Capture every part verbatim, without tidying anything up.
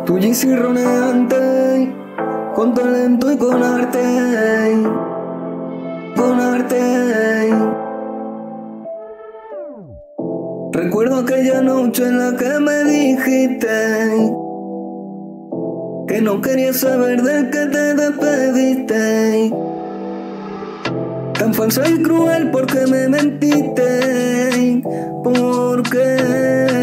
Tú y roneante, con talento y con arte, con arte. Recuerdo aquella noche en la que me dijiste que no querías saber del que te despediste. Tan falsa y cruel porque me mentiste, porque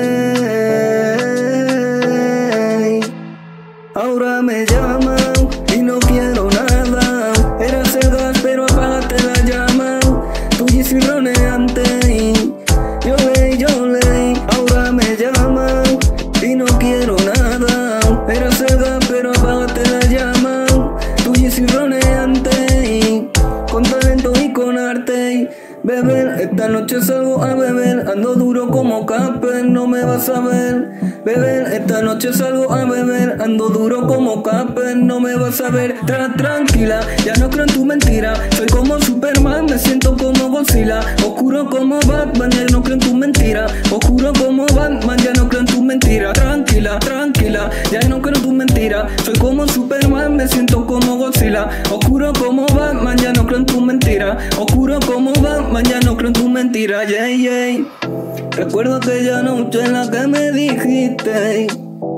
ahora me llaman y no quiero nada. Eras el gas pero apagaste la llama. Tú y si roneante, yo leí, yo leí. Ahora me llaman y no quiero nada. Eras el gas pero apagaste la llama. Tú y si roneante, con talento y con arte. Beber, esta noche salgo a beber. Ando duro como Casper, no me vas a ver. Beber, esta noche salgo a beber. Ando duro como Casper, no me vas a ver. Tra tranquila, ya no creo en tu mentira. Soy como Superman, me siento como Godzilla. Oscuro como Batman, ya no creo en tu mentira. Oscuro como Batman, ya no creo en tu mentira. Tranquila, tranquila, ya no creo en tu mentira. Soy como Superman, me siento como Godzilla. Oscuro como Batman, ya no creo en tu mentira. Oscuro como Batman, ya no creo en tu mentira. Yeah, yeah. Recuerdo aquella noche en la que me dijiste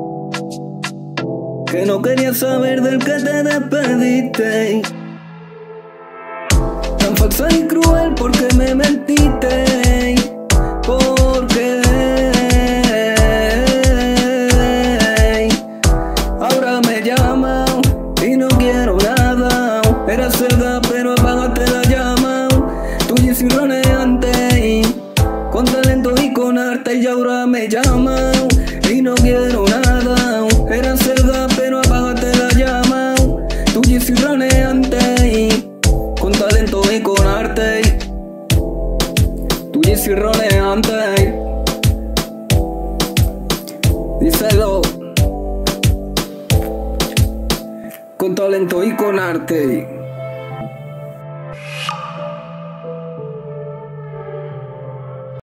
que no querías saber del que te despediste. Tan falsa y cruel porque me mentiste, porque ahora me llaman y no quiero nada. Eras el gas pero apagaste la llama. Tú y si roneante, con talento y con arte. Y ahora me llaman y no quiero nada. Eras el gas pero apagaste la llama. Tú y si roneante, con talento y con arte. Tú y si roneante. Díselo. Con talento y con arte.